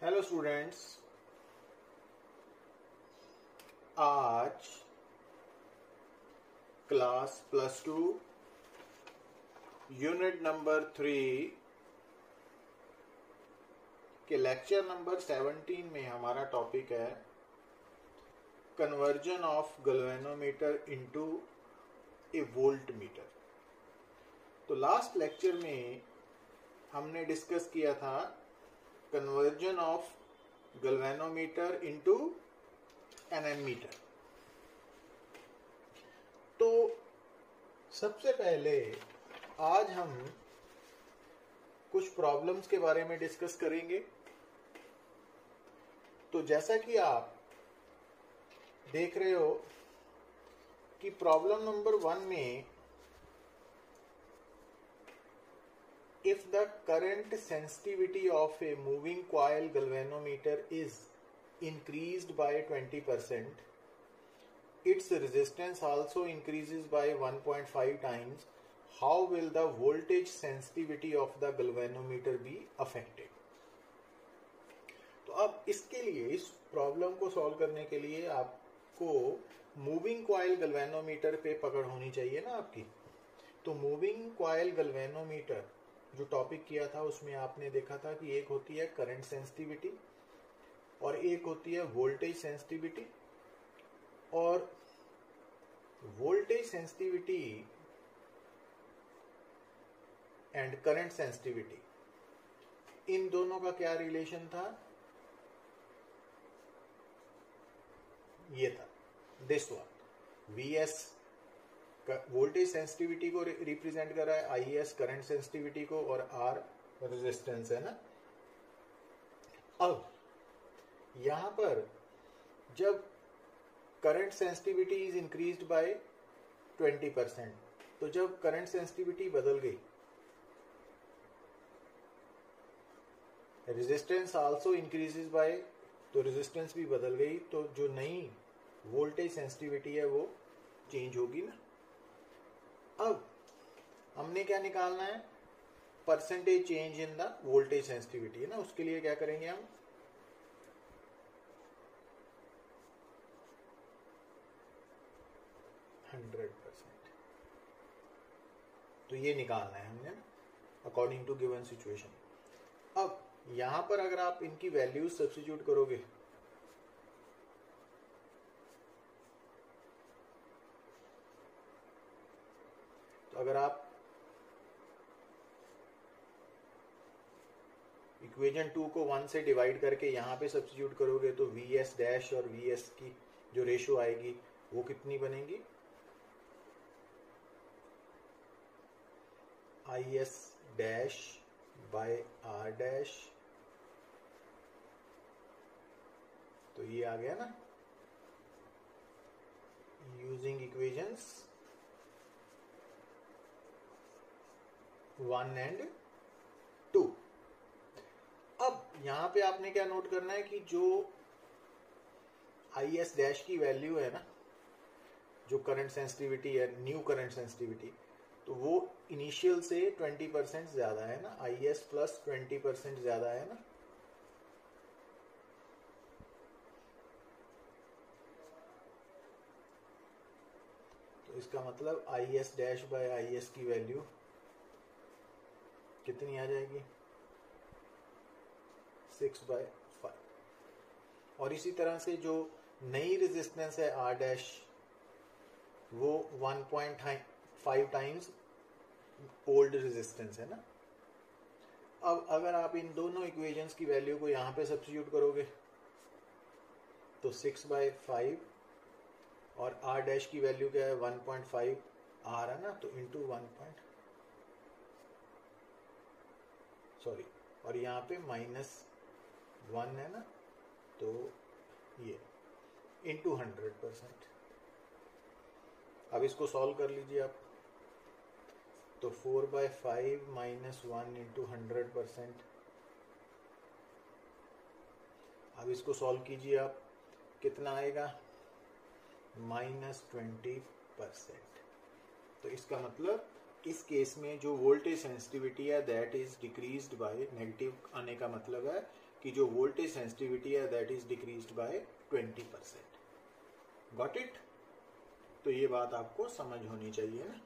Hello students, आज class +2 unit number 3 के lecture number 17 में हमारा टॉपिक है conversion of galvanometer into a volt meter. तो लास्ट लेक्चर में हमने डिस्कस किया था conversion of galvanometer into an ammeter. तो सबसे पहले आज हम कुछ प्रॉब्लम्स के बारे में डिस्कस करेंगे। तो जैसा कि आप देख रहे हो कि प्रॉब्लम नंबर 1 में if the current sensitivity of a moving coil galvanometer is increased by 20%, its resistance also increases by 1.5 times, how will the voltage sensitivity of the galvanometer be affected? तो अब इसके लिए, इस प्रॉब्लम को solve करने के लिए आपको मूविंग कॉइल गैल्वेनोमीटर पे पकड़ होनी चाहिए ना आपकी। तो मूविंग कॉइल गैल्वेनोमीटर जो टॉपिक किया था उसमें आपने देखा था कि एक होती है करंट सेंसिटिविटी और एक होती है वोल्टेज सेंसिटिविटी। और voltage sensitivity and current sensitivity, इन दोनों का क्या रिलेशन था? ये था this one. VS voltage sensitivity को रिप्रेजेंट कर रहा है, आईएस करंट सेंसिटिविटी को, और आर रेजिस्टेंस है ना। अब यहां पर जब current sensitivity is increased by 20%, तो जब करंट सेंसिटिविटी बदल गई, रेजिस्टेंस आल्सो इंक्रीजेस बाय, तो रेजिस्टेंस भी बदल गई, तो जो नई वोल्टेज सेंसिटिविटी है वो चेंज होगी ना। अब हमने क्या निकालना है? Percentage change in the voltage sensitivity है ना। उसके लिए क्या करेंगे हम? तो ये निकालना है हमने ना, अकॉर्डिंग टू गिवन सिचुएशन। अब यहां पर अगर आप इनकी वैल्यूज सब्स्टिट्यूट करोगे तो अगर आप इक्वेशन 2 को 1 से डिवाइड करके यहां पे सब्स्टिट्यूट करोगे तो वीएस डैश और वीएस की जो रेशो आएगी वो कितनी बनेगी? I S dash by R dash. तो ये आ गया ना, यूजिंग इक्वेशंस 1 एंड 2। अब यहां पे आपने क्या नोट करना है कि जो आई एस डैश की वैल्यू है ना, जो करंट सेंसिटिविटी है, न्यू करंट सेंसिटिविटी, तो वो इनिशियल से 20% ज्यादा है ना। आई एस प्लस 20% ज्यादा है ना। तो इसका मतलब I S dash by I S की वैल्यू कितनी आ जाएगी? 6/5। और इसी तरह से जो नई रेजिस्टेंस है आर डैश, वो 1.5 टाइम्स ओल्ड रेजिस्टेंस है ना। अब अगर आप इन दोनों इक्वेशंस की वैल्यू को यहां पे सब्स्टिट्यूट करोगे तो 6/5 और आर डैश की वैल्यू क्या है? 1.5 आर है ना, तो इंटू 1 और यहाँ पे -1 है ना, तो ये इंटू 100%। अब इसको सॉल्व कर लीजिए आप। तो 4/5 -1 इंटू 100%। अब इसको सॉल्व कीजिए आप, कितना आएगा? -20%। तो इसका मतलब इस केस में जो वोल्टेज सेंसिटिविटी है that is decreased by, negative आने का मतलब है कि जो वोल्टेज सेंसिटिविटी है that is decreased by 20%। Got it? तो ये बात आपको समझ होनी चाहिए ना।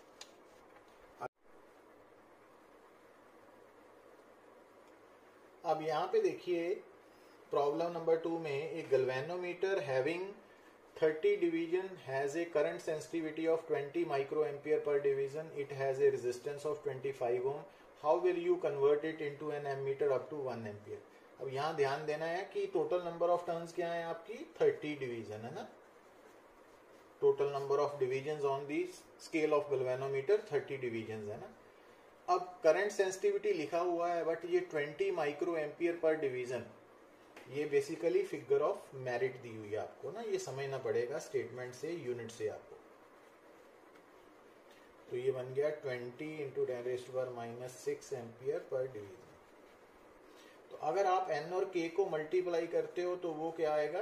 अब यहां पे देखिए प्रॉब्लम नंबर 2 में एक galvanometer having 30 division has a current sensitivity of 20 microampere per division. It has a resistance of 25 ohm. How will you convert it into an ammeter up to 1 ampere? अब यहाँ ध्यान देना है कि टोटल नंबर ऑफ टर्न्स क्या है आपकी 30 division है ना। Total number of division on the scale of galvanometer 30 division है ना। अब करंट सेंसिटिविटी लिखा हुआ है बट ये 20 माइक्रो एम्पियर पर डिवीजन, ये बेसिकली फिगर ऑफ मेरिट दी हुई है आपको ना, ये समझना पड़ेगा स्टेटमेंट से, यूनिट से आपको। तो ये बन गया 20 इंटू 10⁻⁻6 एम्पियर पर डिवीजन। तो अगर आप n और k को मल्टीप्लाई करते हो तो वो क्या आएगा,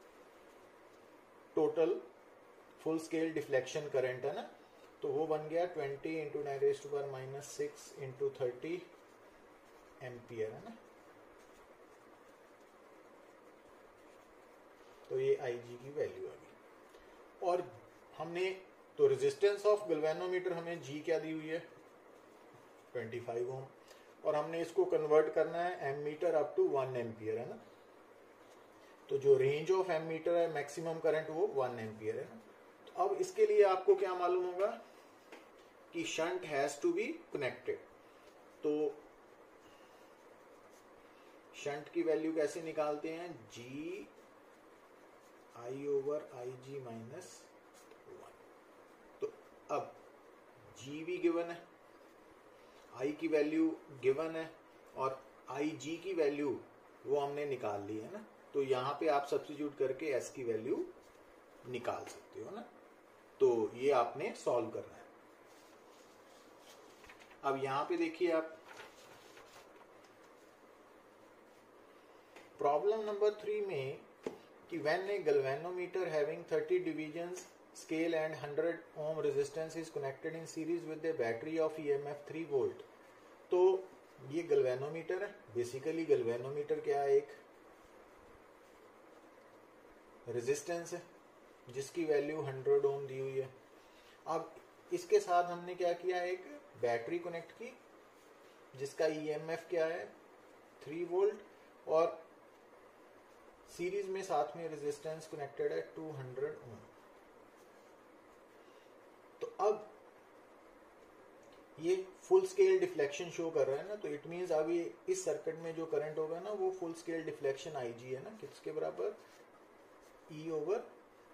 total full scale deflection current है ना। तो वो बन गया 20 इंटू 10⁻6 इंटू 30 एम्पियर है ना। तो ये IG की वैल्यू आ गई। और हमने तो रेजिस्टेंस ऑफ गैल्वेनोमीटर हमें G क्या दी हुई है 25 ओम, और हमने इसको कन्वर्ट करना है एमीटर अप टू 1 एम्पियर है ना। तो जो रेंज ऑफ एमीटर है मैक्सिमम करंट वो 1 एम्पियर है ना। तो अब इसके लिए आपको क्या मालूम होगा कि shunt has to be connected. तो शंट की वैल्यू कैसे निकालते हैं, G I over IG minus 1। तो अब G भी गिवन है, I की वैल्यू गिवन है, और IG की वैल्यू वो हमने निकाल ली है ना। तो यहां पे आप सब्स्टिट्यूट करके S की वैल्यू निकाल सकते हो ना। तो ये आपने सॉल्व करना है। अब यहां पे देखिए आप प्रॉब्लम नंबर 3 में कि when a galvanometer having 30 divisions scale and 100 ohm resistance is connected in series with a battery of EMF 3 volt। तो ये गैल्वेनोमीटर है। बेसिकली गैल्वेनोमीटर क्या है, एक रेजिस्टेंस है जिसकी वैल्यू 100 ओम दी हुई है। अब इसके साथ हमने क्या किया, एक बैटरी कनेक्ट की जिसका EMF क्या है 3 वोल्ट, और सीरीज में साथ में रेजिस्टेंस कनेक्टेड है 200 ओम। तो अब ये फुल स्केल डिफ्लेक्शन शो कर रहा है ना। तो इट मींस अब ये इस सर्किट में जो करंट होगा ना वो फुल स्केल डिफ्लेक्शन IG है ना, किसके बराबर, E ओवर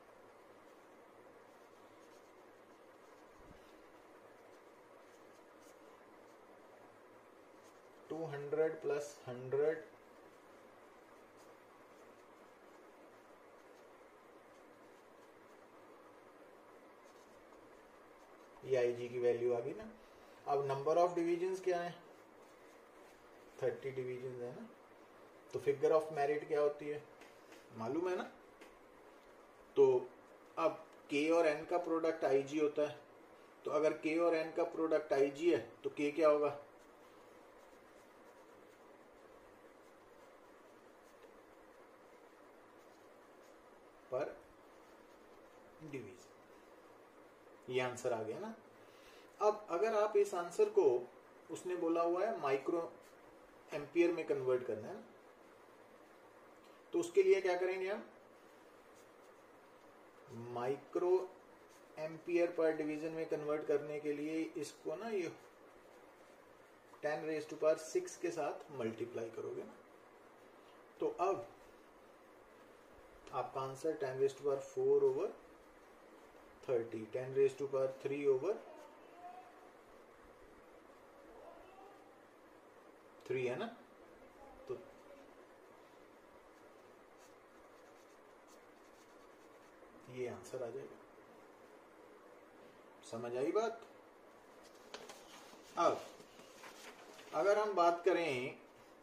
200 प्लस 100 ये IG की वैल्यू आ गई ना। अब नंबर ऑफ डिविजन्स क्या है 30 डिविजन्स है ना। तो फिगर ऑफ मेरिट क्या होती है मालूम है ना। तो अब K और N का प्रोडक्ट IG होता है। तो अगर K और N का प्रोडक्ट IG है तो K क्या होगा, पर डिवीजन। ये आंसर आ गया ना। अब अगर आप इस आंसर को, उसने बोला हुआ है माइक्रो एम्पियर में कन्वर्ट करना है ना, तो उसके लिए क्या करेंगे हम, माइक्रो एम्पियर पर डिवीजन में कन्वर्ट करने के लिए इसको ना ये 10⁻6 के साथ मल्टीप्लाई करोगे ना। तो अब आपका आंसर 10⁻4 ओवर 30, 10⁻3 ओवर 3 है ना। तो ये आंसर आ जाएगा। समझ आई बात। अब अगर हम बात करें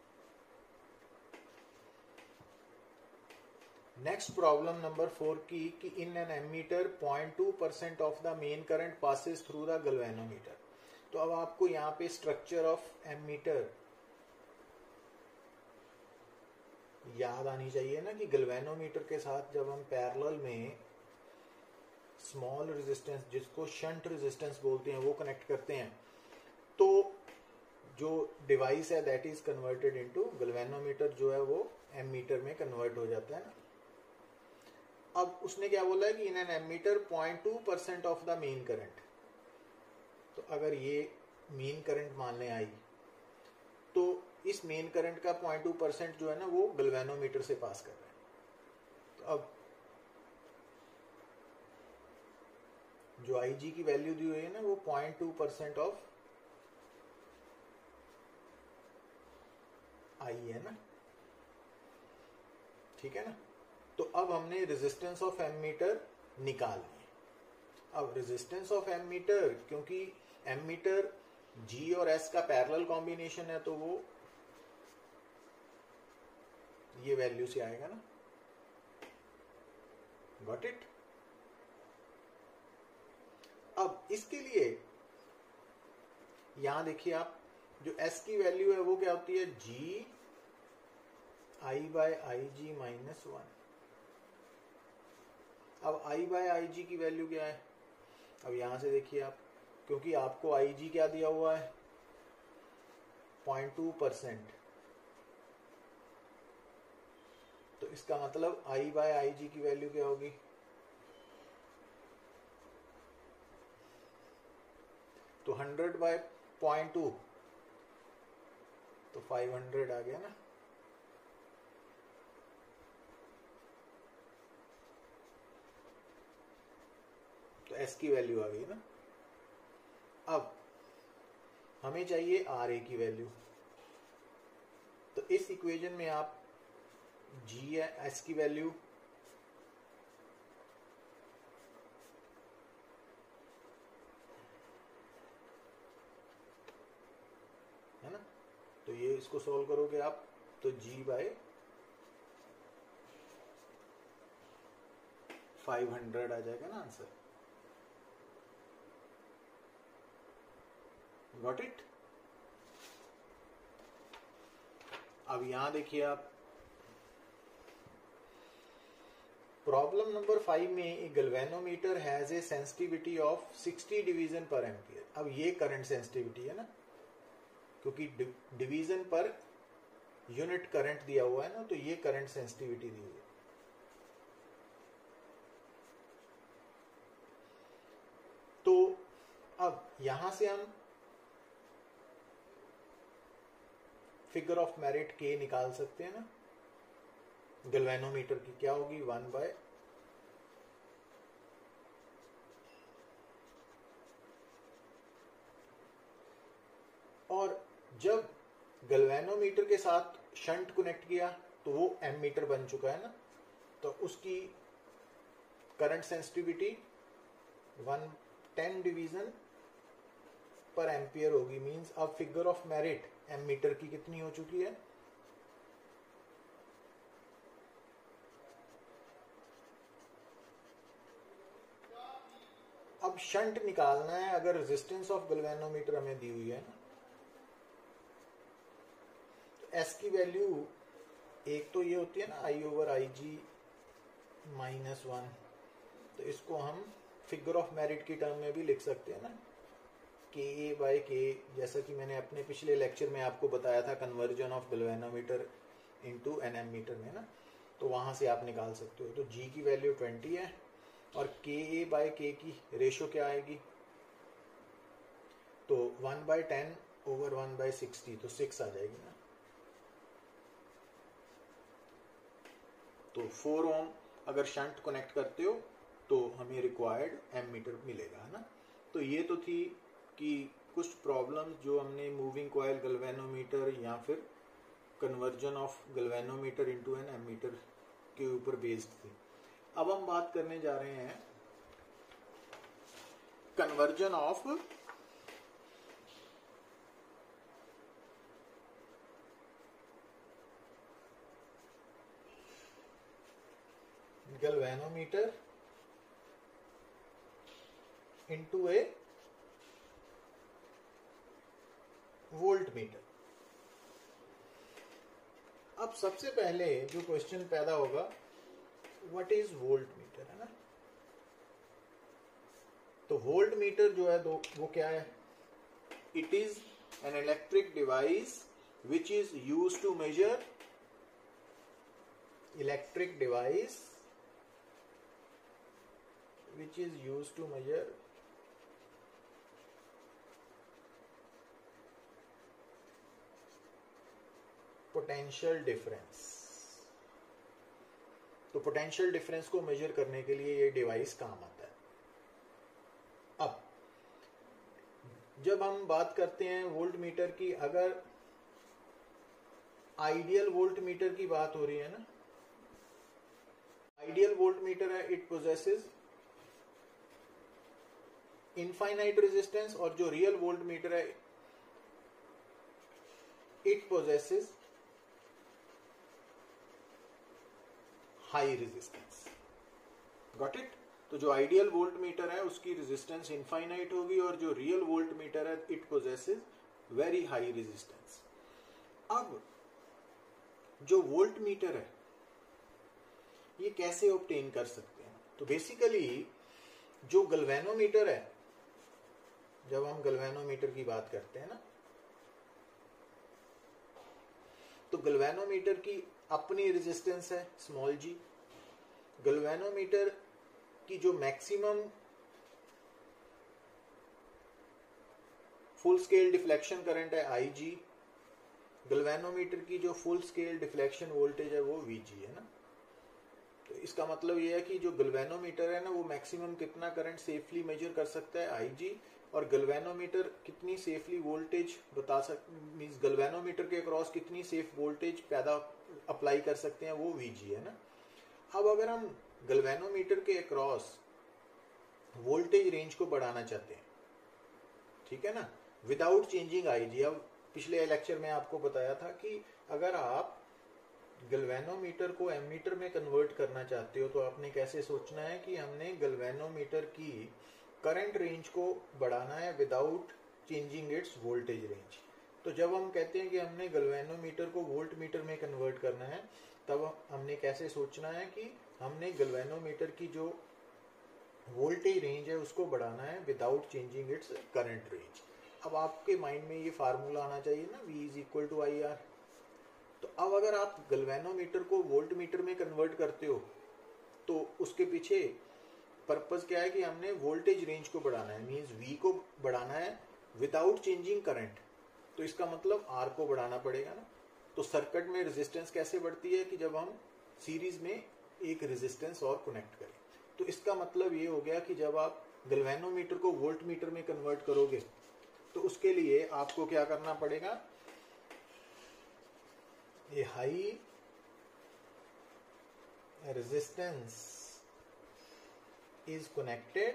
नेक्स्ट प्रॉब्लम नंबर 4 की, कि in an ammeter 0.2% of the main current passes through the galvanometer. तो अब आपको यहाँ पे स्ट्रक्चर ऑफ एमीटर याद आनी चाहिए ना कि गैल्वेनोमीटर के साथ जब हम पैरेलल में स्मॉल रेजिस्टेंस, जिसको शंट रेजिस्टेंस बोलते हैं, वो कनेक्ट करते हैं, तो जो डिवाइस है that is converted into galvanometer, जो है वो एमीटर में कन्वर्ट हो जाता है ना। अब उसने क्या बोला है कि in an ammeter 0.2% of the main current. तो अगर ये मेन करंट मानने आई तो इस मेन करंट का 0.2% जो है ना वो गैल्वेनोमीटर से पास कर रहा है। तो अब जो आईजी की वैल्यू दी हुई है ना वो 0.2% ऑफ आई है ना, ठीक है ना। तो अब हमने रेजिस्टेंस ऑफ एमीटर निकाल ली। अब रेजिस्टेंस ऑफ एमीटर, क्योंकि एमीटर जी और एस का पैरेलल कॉम्बिनेशन है, तो वो ये वैल्यू से आएगा ना। Got it. अब इसके लिए यहां देखिए आप, जो एस की वैल्यू है वो क्या होती है, जी आई बाय आई जी माइनस 1। अब आई बाय आई जी की वैल्यू क्या है, अब यहां से देखिए आप, क्योंकि आपको आई जी क्या दिया हुआ है 0.2%, तो इसका मतलब आई बाय आई जी की वैल्यू क्या होगी, तो 100 बाय 0.2, तो 500 आ गया ना। तो एस की वैल्यू आ गई ना। अब हमें चाहिए आर ए की वैल्यू। तो इस इक्वेशन में आप जी है एस की वैल्यू, है ना, तो ये इसको सॉल्व करोगे आप तो जी बाय 500 आ जाएगा ना आंसर। Got it. अब यहां देखिए आप, प्रॉब्लम नंबर 5 में एक galvanometer has a sensitivity of 60 division per ampere. अब ये करंट सेंसिटिविटी है ना, क्योंकि डिवीजन पर यूनिट करंट दिया हुआ है ना, तो ये करंट सेंसिटिविटी दी हुई है। तो अब यहां से हम फिगर ऑफ मेरिट के निकाल सकते हैं ना। गैल्वेनोमीटर की क्या होगी, 1 बाय और जब गैल्वेनोमीटर के साथ शंट कनेक्ट किया तो वो एमीटर बन चुका है ना, तो उसकी current sensitivity 110 division per ampere होगी। मींस अब फिगर ऑफ मेरिट एमीटर की कितनी हो चुकी है, अब शंट निकालना है। अगर रेजिस्टेंस ऑफ गैल्वेनोमीटर हमें दी हुई है ना, तो एस की वैल्यू एक तो ये होती है ना आई ओवर आई जी माइनस 1, तो इसको हम फिगर ऑफ मेरिट की टर्म में भी लिख सकते हैं ना, के ए बाय के, जैसा कि मैंने अपने पिछले लेक्चर में आपको बताया था conversion of galvanometer into an ammeter में ना, तो वहां से आप निकाल सकते हो। तो जी की वैल्यू 20 है और के ए बाय के की रेशो क्या आएगी, तो 1/10 ओवर 1/60, तो 6 आ जाएगी ना। तो 4 ओम अगर शंट कनेक्ट करते हो तो हमें रिक्वायर्ड एमीटर मिलेगा, है ना। तो ये तो थी कि कुछ प्रॉब्लम्स जो हमने मूविंग कॉइल गैल्वेनोमीटर या फिर conversion of galvanometer into an ammeter के ऊपर बेस्ड थी। अब हम बात करने जा रहे हैं conversion of galvanometer into a volt meter. अब सबसे पहले जो क्वेश्चन पैदा होगा, व्हाट इज वोल्ट मीटर, है ना। तो वोल्ट मीटर जो है वो क्या है? It is an electric device which is use to measure electric device which is used to measure potential difference। तो पोटेंशियल डिफरेंस को मेजर करने के लिए ये डिवाइस काम आता है। अब जब हम बात करते हैं वोल्ट मीटर की, अगर आइडियल वोल्ट मीटर की बात हो रही है ना, आइडियल वोल्ट मीटर है, इट पोजेसेस इनफाइनाइट रेजिस्टेंस, और जो रियल वोल्ट मीटर है it possesses high resistance. Got it? तो जो आइडियल वोल्ट मीटर है उसकी रेजिस्टेंस इनफाइनाइट होगी, और जो रियल वोल्ट मीटर है it possesses very high resistance. अब जो वोल्ट मीटर है ये कैसे ऑब्टेन कर सकते हैं? तो बेसिकली जो गैल्वेनोमीटर है, जब हम गैल्वेनोमीटर की बात करते हैं ना, तो गैल्वेनोमीटर की अपनी रेजिस्टेंस है स्मॉल जी। गैल्वेनोमीटर की जो maximum full scale deflection current है आई जी। गैल्वेनोमीटर की जो फुल स्केल डिफ्लेक्शन वोल्टेज है वो वी जी है ना। तो इसका मतलब ये है कि जो गैल्वेनोमीटर है ना वो मैक्सिमम कितना करंट सेफली मेजर कर सकता है आई जी, और गैल्वेनोमीटर कितनी सेफली वोल्टेज बता मींस गैल्वेनोमीटर के अक्रॉस कितनी सेफ वोल्टेज पैदा अप्लाई कर सकते हैं वो वीजी है ना। अब अगर हम गैल्वेनोमीटर के अक्रॉस वोल्टेज रेंज को बढ़ाना चाहते हैं, ठीक है ना, विदाउट चेंजिंग आईजी। अब पिछले लेक्चर में आपको बताया था कि अगर आप गैल्वेनोमीटर को एमीटर में कन्वर्ट करना चाहते हो तो आपने कैसे सोचना है कि हमने गैल्वेनोमीटर की करंट रेंज को बढ़ाना है without changing its voltage range. तो जब हम कहते हैं कि हमने गैल्वेनोमीटर को वोल्ट मीटर में कन्वर्ट करना है, तब हमने कैसे सोचना है कि हमने गैल्वेनोमीटर की जो वोल्टेज रेंज है उसको बढ़ाना है without changing its current range. अब आपके माइंड में ये फार्मूला आना चाहिए ना, V is equal to I R. तो अब अगर आप गैल्वेनोमीटर को वोल्ट मीटर में कन्वर्ट करते हो तो उसके पीछे पर्पस क्या है कि हमने वोल्टेज रेंज को बढ़ाना है, मींस V को बढ़ाना है विदाउट चेंजिंग करंट। तो इसका मतलब R को बढ़ाना पड़ेगा ना। तो सर्किट में रेजिस्टेंस कैसे बढ़ती है कि जब हम सीरीज में एक रेजिस्टेंस और कनेक्ट करें। तो इसका मतलब ये हो गया कि जब आप गैल्वेनोमीटर को वोल्ट मीटर में कन्वर्ट करोगे तो उसके लिए आपको क्या करना पड़ेगा, a high resistance is connected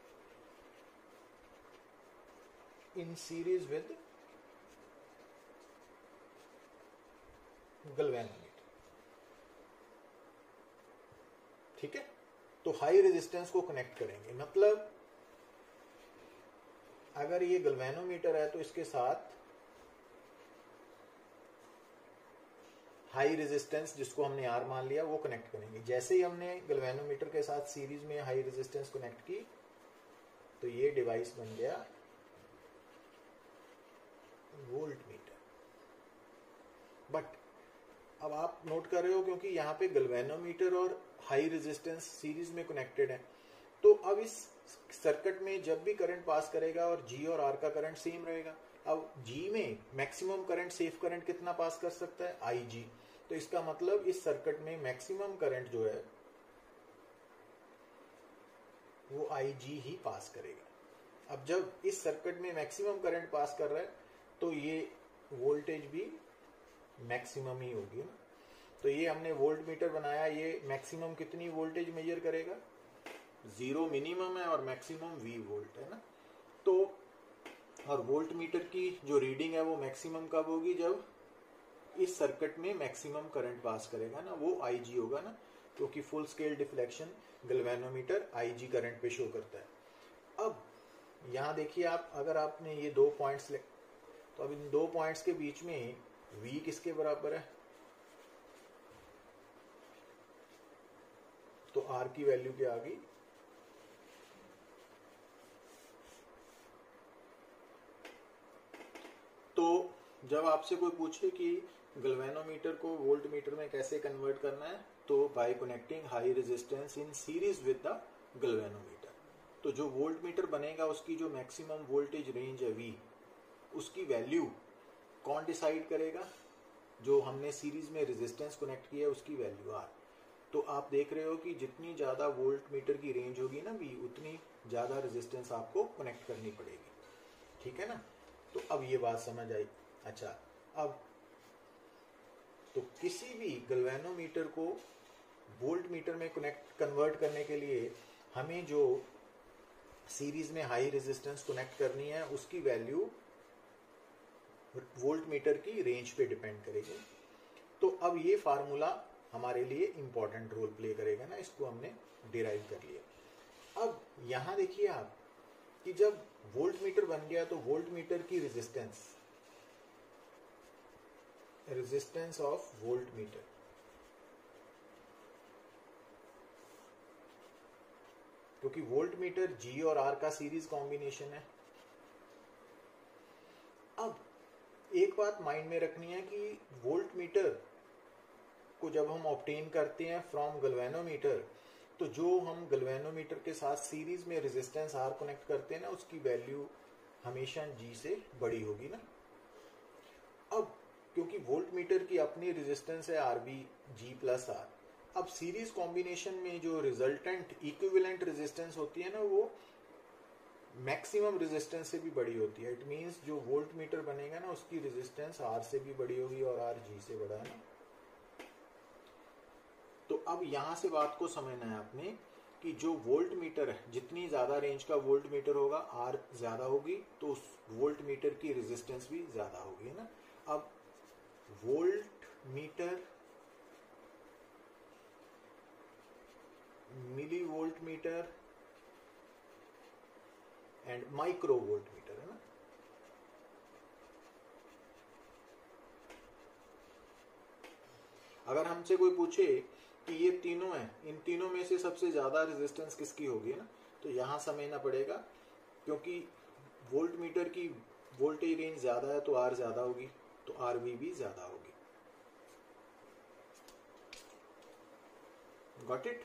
in series with galvanometer. ठीक है, तो हाई रेजिस्टेंस को कनेक्ट करेंगे, मतलब अगर ये गैल्वेनोमीटर है तो इसके साथ हाई रेजिस्टेंस जिसको हमने आर मान लिया वो कनेक्ट करेंगे। जैसे ही हमने गैल्वेनोमीटर के साथ सीरीज में हाई रेजिस्टेंस कनेक्ट की तो ये डिवाइस बन गया वोल्ट मीटर। बट अब आप नोट कर रहे हो क्योंकि यहाँ पे गैल्वेनोमीटर और हाई रेजिस्टेंस सीरीज में कनेक्टेड है, तो अब इस सर्किट में जब भी करंट पास करेगा और जी और आर का करंट सेम रहेगा। अब जी में मैक्सिमम करंट, सेफ करंट कितना पास कर सकता है, आई जी। तो इसका मतलब इस सर्किट में मैक्सिमम करंट जो है वो आई जी ही पास करेगा। अब जब इस सर्किट में मैक्सिमम करंट पास कर रहा है तो ये वोल्टेज भी मैक्सिमम ही होगी ना। तो ये हमने वोल्ट मीटर बनाया, ये मैक्सिमम कितनी वोल्टेज मेजर करेगा, 0 मिनिमम है और मैक्सिमम V वोल्ट है ना। तो और वोल्ट मीटर की जो रीडिंग है वो मैक्सिमम कब होगी, जब इस सर्किट में मैक्सिमम करंट पास करेगा ना, वो IG होगा ना, क्योंकि full scale deflection galvanometer IG current पे शो करता है। अब यहाँ देखिए आप, अगर आपने ये 2 पॉइंट्स ले तो अब इन 2 पॉइंट्स के बीच में V किसके बराबर है, तो R की वैल्यू क्या आ गई, तो जब आपसे कोई पूछे कि गैल्वेनोमीटर को वोल्ट मीटर में कैसे कन्वर्ट करना है, तो by connecting high resistance in series with the galvanometer. तो जो वोल्ट मीटर बनेगा उसकी जो मैक्सिमम वोल्टेज रेंज है V, उसकी वैल्यू कौन डिसाइड करेगा, जो हमने सीरीज में रेजिस्टेंस कनेक्ट किया है उसकी वैल्यू R। तो आप देख रहे हो कि जितनी ज्यादा वोल्ट मीटर की रेंज होगी ना V, उतनी ज्यादा रेजिस्टेंस आपको कनेक्ट करनी पड़ेगी, ठीक है ना। तो अब ये बात समझ आई। अच्छा, अब तो किसी भी गैल्वेनोमीटर को वोल्ट मीटर में कन्वर्ट करने के लिए हमें जो सीरीज में हाई रेजिस्टेंस कनेक्ट करनी है उसकी वैल्यू वोल्ट मीटर की रेंज पे डिपेंड करेगी। तो अब ये फार्मूला हमारे लिए इंपॉर्टेंट रोल प्ले करेगा ना, इसको हमने डिराइव कर लिया। अब यहां देखिए आप कि जब वोल्ट मीटर बन गया तो वोल्ट मीटर की रेजिस्टेंस ऑफ वोल्ट मीटर, क्योंकि वोल्ट मीटर G और R का सीरीज कॉम्बिनेशन है। अब एक बात माइंड में रखनी है कि वोल्ट मीटर को जब हम ऑब्टेन करते हैं फ्रॉम गैल्वेनोमीटर, तो जो हम गैल्वेनोमीटर के साथ सीरीज में रेजिस्टेंस R कनेक्ट करते हैं ना, उसकी वैल्यू हमेशा G से बड़ी होगी ना। अब क्योंकि वोल्ट मीटर की अपनी रेजिस्टेंस है RB G प्लस R, अब सीरीज कॉम्बिनेशन में जो रिजल्टेंट इक्विवेलेंट रेजिस्टेंस होती है ना, वो मैक्सिमम रेजिस्टेंस से भी बड़ी होती है। इट मींस जो वोल्ट मीटर बनेगा ना, उसकी रेजिस्टेंस R से भी बड़ी होगी और R G से बड़ा है ना। तो अब यहां से बात को समझना है आपने कि जो वोल्ट मीटर है, जितनी ज्यादा रेंज का वोल्ट मीटर होगा R ज्यादा होगी, तो उस वोल्ट मीटर की रेजिस्टेंस भी ज्यादा होगी, है ना। अब voltmeter, millivoltmeter and micro volt meter, है ना। अगर हमसे कोई पूछे कि ये तीनों हैं, इन तीनों में से सबसे ज्यादा रेजिस्टेंस किसकी होगी ना, तो यहां समझना पड़ेगा, क्योंकि वोल्ट मीटर की वोल्टेज रेंज ज्यादा है तो R ज्यादा होगी, तो RV भी ज्यादा होगी। Got it.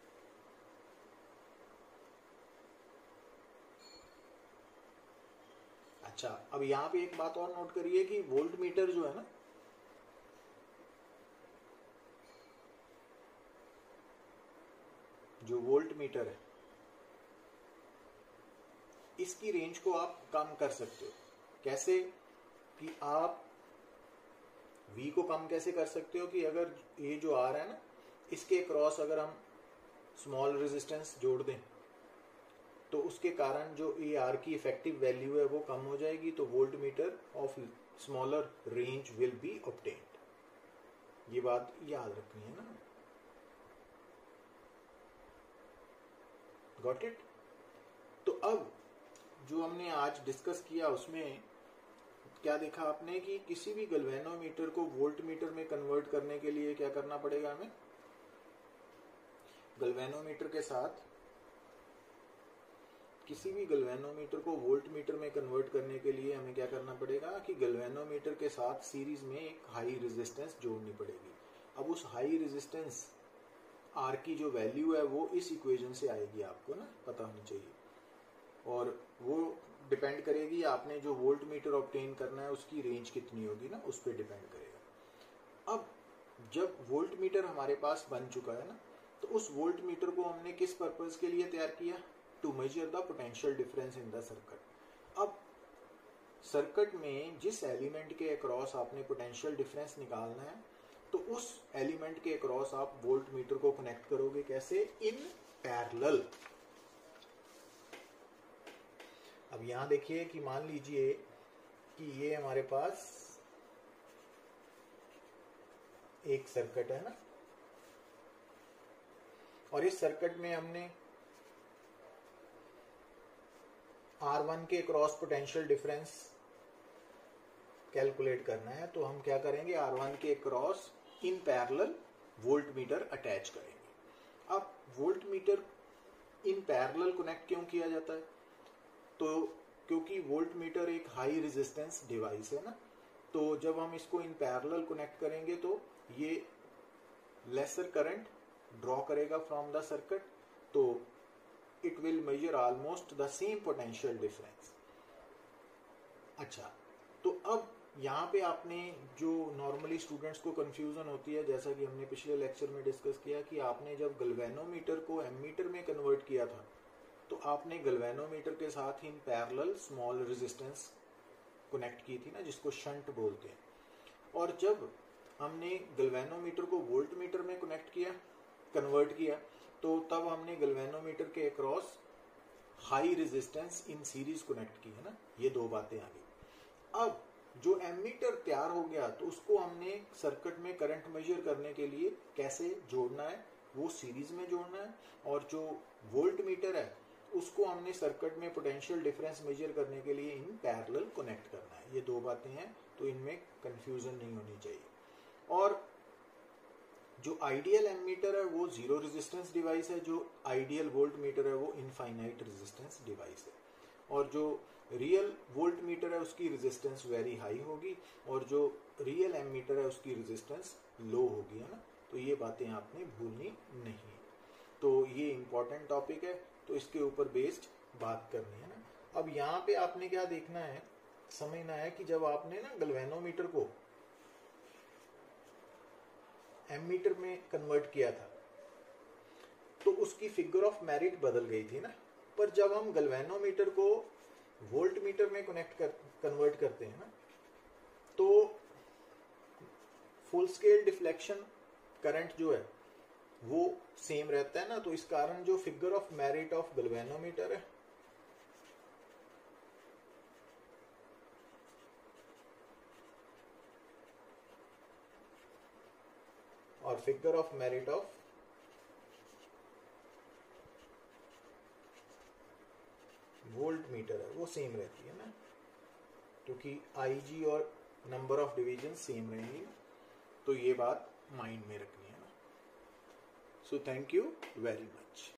अच्छा, अब यहां पे एक बात और नोट करिए कि वोल्ट मीटर जो है ना, जो वोल्ट मीटर है, इसकी रेंज को आप कम कर सकते हो। कैसे कि आप V को कम कैसे कर सकते हो कि अगर ये जो R है ना, इसके क्रॉस अगर हम स्मॉल रेजिस्टेंस जोड़ दें, तो उसके कारण जो ये R की इफेक्टिव वैल्यू है वो कम हो जाएगी, तो volt meter of smaller range will be obtained. ये बात याद रखनी है ना। Got it. तो अब जो हमने आज डिस्कस किया उसमें क्या देखा आपने कि किसी भी गैल्वेनोमीटर को वोल्ट मीटर में कन्वर्ट करने के लिए क्या करना पड़ेगा हमें, गैल्वेनोमीटर के साथ किसी भी गैल्वेनोमीटर को वोल्ट मीटर में कन्वर्ट करने के लिए हमें क्या करना पड़ेगा कि गैल्वेनोमीटर के साथ सीरीज में एक हाई रेजिस्टेंस जोड़नी पड़ेगी। अब उस हाई रेजिस्टेंस R की जो वैल्यू है वो इस इक्वेशन से आएगी, आपको ना पता होनी चाहिए, और वो डिपेंड करेगी आपने जो वोल्ट मीटर ऑब्टेन करना है उसकी रेंज कितनी होगी ना, उस पर डिपेंड करेगा। अब जब वोल्ट मीटर हमारे पास बन चुका है ना, तो उस वोल्ट मीटर को हमने किस पर्पज के लिए तैयार किया, to measure the potential difference in the circuit. अब सर्किट में जिस एलिमेंट के अक्रॉस आपने पोटेंशियल डिफरेंस निकालना है, तो उस एलिमेंट के अक्रॉस आप वोल्ट मीटर को कनेक्ट करोगे, कैसे, इन पैरेलल। अब यहां देखिए कि मान लीजिए कि ये हमारे पास एक सर्किट है ना, और इस सर्किट में हमने R1 के क्रॉस पोटेंशियल डिफरेंस कैलकुलेट करना है, तो हम क्या करेंगे, R1 के cross in parallel voltmeter attach करेंगे। अब voltmeter in parallel connect क्यों किया जाता है? तो क्योंकि वोल्ट मीटर एक हाई रेजिस्टेंस डिवाइस है ना, तो जब हम इसको इन पैरेलल कनेक्ट करेंगे तो ये लेसर करंट ड्रॉ करेगा फ्रॉम द सर्किट, तो it will measure almost the same potential difference. अच्छा, तो अब यहाँ पे आपने जो नॉर्मली स्टूडेंट्स को कंफ्यूजन होती है, जैसा कि हमने पिछले लेक्चर में डिस्कस किया कि आपने जब गैल्वेनोमीटर को एमीटर में कन्वर्ट किया था तो आपने गैल्वेनोमीटर के साथ in parallel small resistance connect की थी ना, जिसको शंट बोलते हैं। और जब हमने गैल्वेनोमीटर को वोल्ट मीटर में कन्वर्ट किया तो तब हमने गैल्वेनोमीटर के across high resistance in series connect की है ना, ये दो बातें आ गई। अब जो एमीटर तैयार हो गया तो उसको हमने सर्किट में करंट मेजर करने के लिए कैसे जोड़ना है, वो सीरीज में जोड़ना है, और जो वोल्ट मीटर है उसको हमने सर्किट में पोटेंशियल डिफरेंस मेजर करने के लिए इन पैरेलल कनेक्ट करना है। ये दो बातें हैं, तो इनमें कंफ्यूजन नहीं होनी चाहिए। और जो आइडियल एमीटर है वो जीरो रेजिस्टेंस डिवाइस है, जो आइडियल वोल्ट मीटर है वो इनफाइनाइट रेजिस्टेंस डिवाइस है, और जो रियल वोल्ट मीटर है उसकी रेजिस्टेंस वेरी हाई होगी, और जो रियल एमीटर है उसकी रेजिस्टेंस लो होगी, है ना। तो ये बातें आपने भूलनी नहीं है। तो ये इंपॉर्टेंट टॉपिक है, तो इसके ऊपर बेस्ड बात करनी है ना। अब यहाँ पे आपने क्या देखना है, समझना है कि जब आपने ना गैल्वेनोमीटर को एमीटर में कन्वर्ट किया था तो उसकी फिगर ऑफ मेरिट बदल गई थी ना, पर जब हम गैल्वेनोमीटर को वोल्ट मीटर में कन्वर्ट करते हैं ना तो फुल स्केल डिफ्लेक्शन करंट जो है वो सेम रहता है ना, तो इस कारण जो figure of merit of galvanometer है और figure of merit of volt meter है वो सेम रहती है ना, क्योंकि आईजी और नंबर ऑफ डिवीजन सेम रहेंगे। तो ये बात माइंड में रखनी है ना। So thank you very much.